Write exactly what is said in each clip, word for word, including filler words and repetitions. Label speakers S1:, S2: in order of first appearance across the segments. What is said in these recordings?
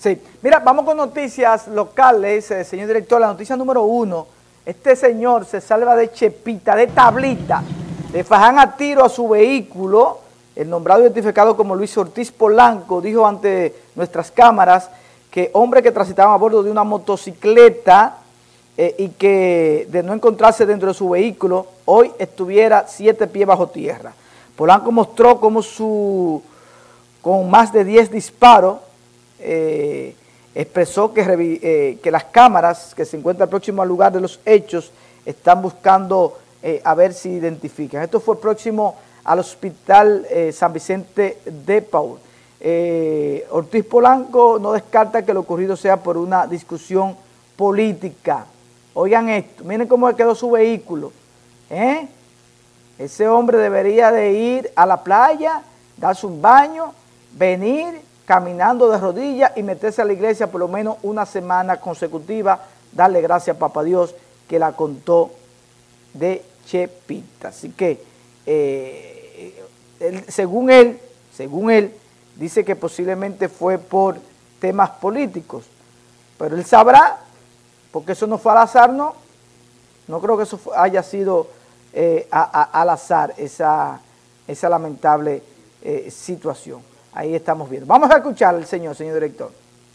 S1: Sí, mira, vamos con noticias locales, eh, señor director. La noticia número uno, este señor se salva de chepita, de tablita, le fajan a tiro a su vehículo. El nombrado identificado como Luis Ortiz Polanco dijo ante nuestras cámaras que hombre que transitaba a bordo de una motocicleta eh, y que de no encontrarse dentro de su vehículo, hoy estuviera siete pies bajo tierra. Polanco mostró cómo su, con más de diez disparos, eh, expresó que, eh, que las cámaras que se encuentran próximo al lugar de los hechos están buscando eh, a ver si identifican. Esto fue próximo al hospital eh, San Vicente de Paúl. Eh, Ortiz Polanco no descarta que lo ocurrido sea por una discusión política. Oigan esto, miren cómo quedó su vehículo. ¿eh? Ese hombre debería de ir a la playa, darse un baño, venir caminando de rodillas y meterse a la iglesia por lo menos una semana consecutiva, darle gracias a Papá Dios que la contó de chepita. Así que, eh, él, según él, según él, dice que posiblemente fue por temas políticos, pero él sabrá, porque eso no fue al azar, no, no creo que eso haya sido eh, a, a, al azar, esa, esa lamentable eh, situación. Ahí estamos viendo. Vamos a escuchar al señor, señor director.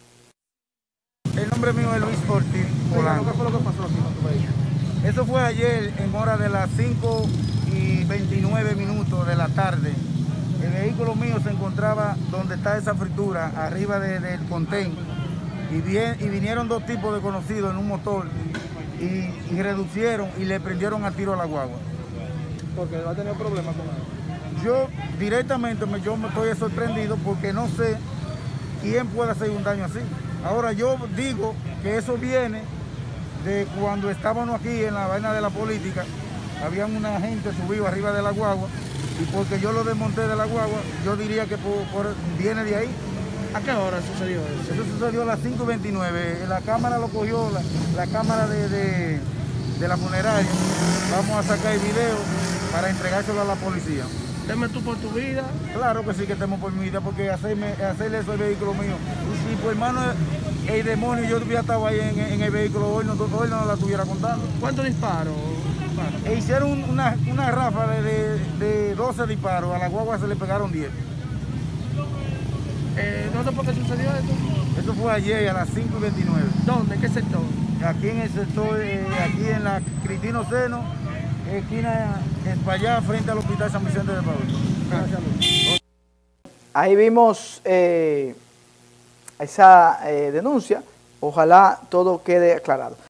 S2: El nombre mío es Luis Ortiz Polanco. ¿Qué fue lo que pasó aquí con tu vehículo? Eso fue ayer en hora de las cinco y veintinueve minutos de la tarde. El vehículo mío se encontraba donde está esa fritura, arriba de, del contén, y, bien, y vinieron dos tipos de conocidos en un motor y, y reducieron y le prendieron a tiro a la guagua.
S3: Porque va a tener problemas con él.
S2: Yo directamente me, yo me estoy sorprendido porque no sé quién puede hacer un daño así. Ahora yo digo que eso viene de cuando estábamos aquí en la vaina de la política, habían una gente subido arriba de la guagua y porque yo lo desmonté de la guagua, yo diría que por, por, viene de ahí.
S3: ¿A qué hora sucedió eso?
S2: Eso sucedió a las cinco y veintinueve, la cámara lo cogió, la, la cámara de, de, de la funeraria. Vamos a sacar el video para entregárselo a la policía.
S3: ¿Temes tú por tu vida?
S2: Claro que sí que temo por mi vida, porque hacerme, hacerle eso al vehículo mío. Y si por hermano el demonio yo hubiera estado ahí en, en el vehículo, hoy no, hoy no la estuviera contando.
S3: ¿Cuántos disparos?
S2: E hicieron una, una ráfaga de, de, de doce disparos, a la guagua se le pegaron diez.
S3: Eh, ¿No sé por qué sucedió esto?
S2: Eso fue ayer a las cinco y veintinueve.
S3: ¿Dónde? ¿En qué sector?
S2: Aquí en el sector, eh, aquí en la Cristino Seno, esquina España, frente al hospital San Vicente de Paúl. Gracias.
S1: Ahí vimos eh, esa eh, denuncia. Ojalá todo quede aclarado.